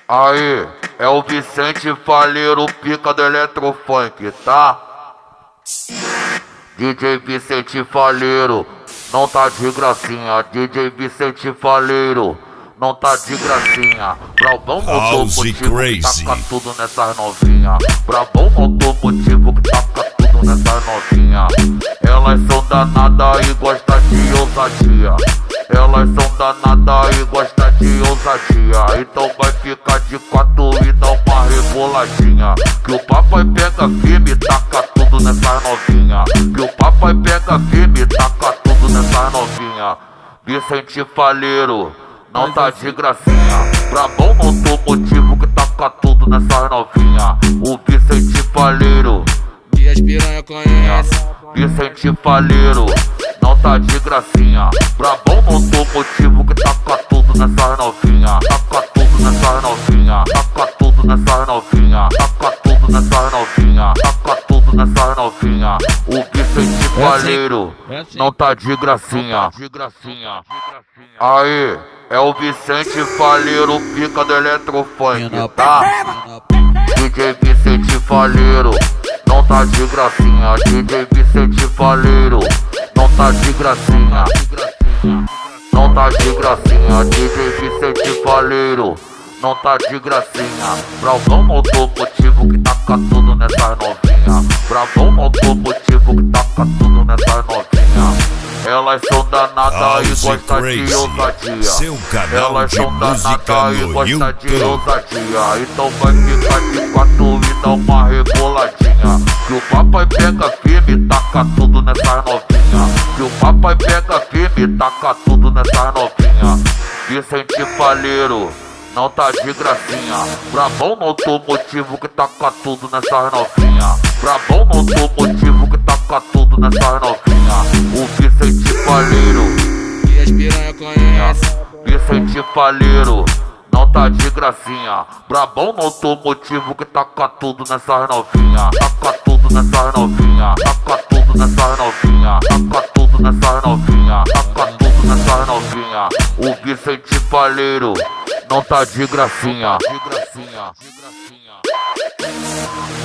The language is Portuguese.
Aí, é o Vicente Faleiro, pica do Eletrofunk, tá? DJ Vicente Faleiro, não tá de gracinha. DJ Vicente Faleiro, não tá de gracinha. Brabão montou motivo que taca tudo nessas novinha. Brabão montou motivo que taca tudo nessas novinha. Elas são danadas e gostam de ousadia. Elas são danadas e gostam de ousadia. Então vai ficar de quatro e dá uma reboladinha. Que o papai pega firme e taca tudo nessas novinha. Que o papai pega firme e taca tudo nessas novinha. Vicente Faleiro, não tá de gracinha. Brabão montou motivo que taca tudo nessas novinha. O Vicente Faleiro, e as piranha conhece. Vicente Faleiro, não tá de gracinha. Brabão montou motivo que taca tudo nessas novinha. Taca tudo nessas novinha. Taca tudo nessas novinha. Taca tudo nessas novinha. Taca tudo nessas novinha. O Vicente Faleiro, não tá de gracinha. Aí, é o Vicente Faleiro, pica do Eletrofunk, tá? DJ Vicente Faleiro, não tá de gracinha. DJ Vicente Faleiro, não tá de gracinha. Não tá de gracinha. DJ Vicente Faleiro, não tá de gracinha. Brabão montou motivo que taca tudo nessas novinha. Brabão montou motivo que taca tudo nessas novinha. Elas são danadas e gostam de ousadia. Elas são danadas e gostam de ousadia. Então vai ficar de quatro e dá uma reboladinha. Que o papai pega firme e taca tudo nessas novinha. Que o papai pega firme e taca tudo nessas novinha. Vicente Faleiro, não tá de gracinha. Brabão montou motivo que taca tudo nessas novinha. Brabão montou motivo que taca tudo nessas novinha. O Vicente Faleiro, e as piranha conhece. Vicente Faleiro, não tá de gracinha. Brabão montou motivo que taca tudo nessas novinha. Taca tudo nessas novinha. Taca tudo nessas novinha. Taca tudo nessas novinha. Taca tudo nessas novinha. O Vicente Faleiro, não tá de gracinha.